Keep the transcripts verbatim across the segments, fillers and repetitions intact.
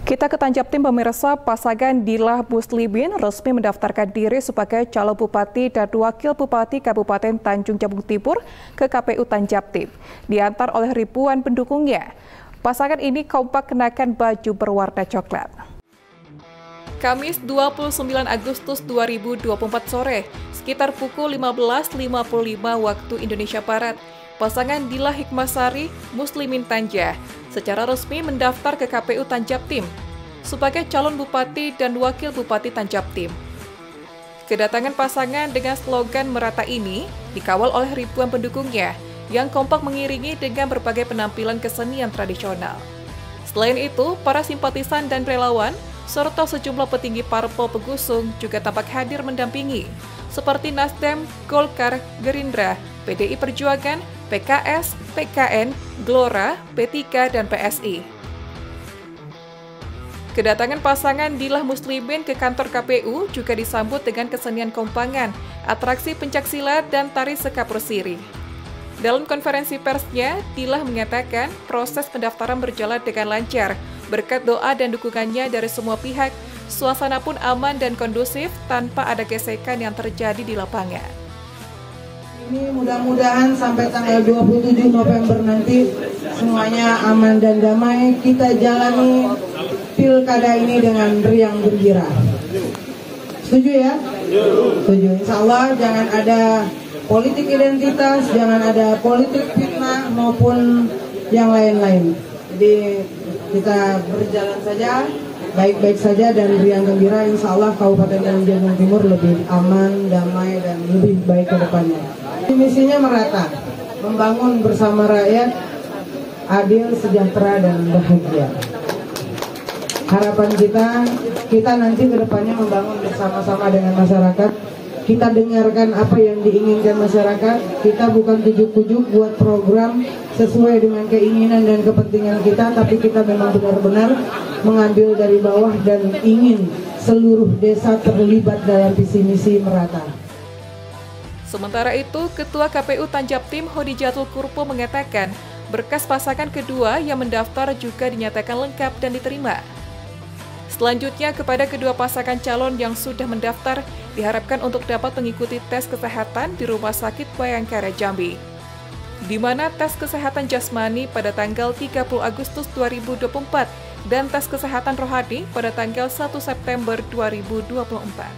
Kita ke Tanjabtim, pemirsa. Pasangan Dilah Muslimin resmi mendaftarkan diri sebagai calon bupati dan wakil bupati Kabupaten Tanjung Jabung Timur ke K P U Tanjabtim. Diantar oleh ribuan pendukungnya. Pasangan ini kompak kenakan baju berwarna coklat. Kamis dua puluh sembilan Agustus dua ribu dua puluh empat sore, sekitar pukul lima belas lima puluh lima waktu Indonesia Barat, pasangan Dilah Hikmasari Muslimin Tanja secara resmi mendaftar ke K P U Tanjabtim sebagai calon bupati dan wakil bupati Tanjabtim. Kedatangan pasangan dengan slogan merata ini dikawal oleh ribuan pendukungnya yang kompak mengiringi dengan berbagai penampilan kesenian tradisional. Selain itu, para simpatisan dan relawan serta sejumlah petinggi parpol pengusung juga tampak hadir mendampingi, seperti Nasdem, Golkar, Gerindra, P D I Perjuangan, P K S, P K N, Gelora, P tiga, dan P S I. Kedatangan pasangan Dilah Muslimin ke kantor K P U juga disambut dengan kesenian kompangan, atraksi pencaksilat, dan tari sekapur sirih. Dalam konferensi persnya, Dilah mengatakan proses pendaftaran berjalan dengan lancar, berkat doa dan dukungannya dari semua pihak, suasana pun aman dan kondusif tanpa ada gesekan yang terjadi di lapangan. Ini mudah-mudahan sampai tanggal dua puluh tujuh November nanti semuanya aman dan damai. Kita jalani pilkada ini dengan riang gembira. Setuju ya? Setuju. Insya Allah jangan ada politik identitas, jangan ada politik fitnah maupun yang lain-lain. Jadi kita berjalan saja, baik-baik saja dan riang gembira. Insya Allah Kabupaten Tanjung Jabung Timur lebih aman, damai, dan lebih baik ke depannya. Misinya merata, membangun bersama rakyat, adil, sejahtera, dan bahagia. Harapan kita, kita nanti ke depannya membangun bersama-sama dengan masyarakat. Kita dengarkan apa yang diinginkan masyarakat. Kita bukan tujuk-tujuk buat program sesuai dengan keinginan dan kepentingan kita, tapi kita memang benar-benar mengambil dari bawah dan ingin seluruh desa terlibat dalam visi misi merata. Sementara itu, Ketua K P U Tanjabtim Hodijatul Kurpo mengatakan berkas pasangan kedua yang mendaftar juga dinyatakan lengkap dan diterima. Selanjutnya, kepada kedua pasangan calon yang sudah mendaftar, diharapkan untuk dapat mengikuti tes kesehatan di Rumah Sakit Bayangkara Jambi, di mana tes kesehatan jasmani pada tanggal tiga puluh Agustus dua ribu dua puluh empat dan tes kesehatan rohani pada tanggal satu September dua ribu dua puluh empat.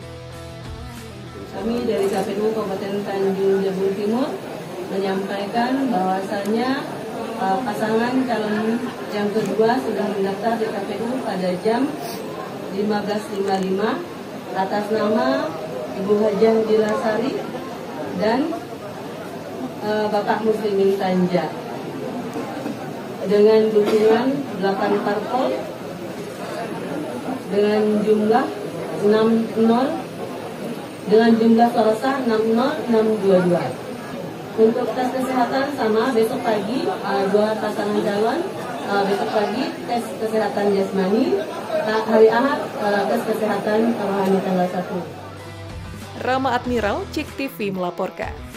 Kami dari K P U Kabupaten Tanjung Jabung Timur menyampaikan bahwasannya uh, pasangan calon yang kedua sudah mendaftar di K P U pada jam lima belas lima puluh lima atas nama Ibu Hajah Dilah Sari dan uh, Bapak Muslimin Tanja dengan dukungan delapan parpol dengan jumlah enam nol dengan jumlah suara sah enam nol enam dua dua. Untuk tes kesehatan sama besok pagi, uh, dua pasangan calon uh, besok pagi tes kesehatan jasmani, hari Ahad uh, tes kesehatan rohani tanggal satu. Rama Admiral, C I K T V melaporkan.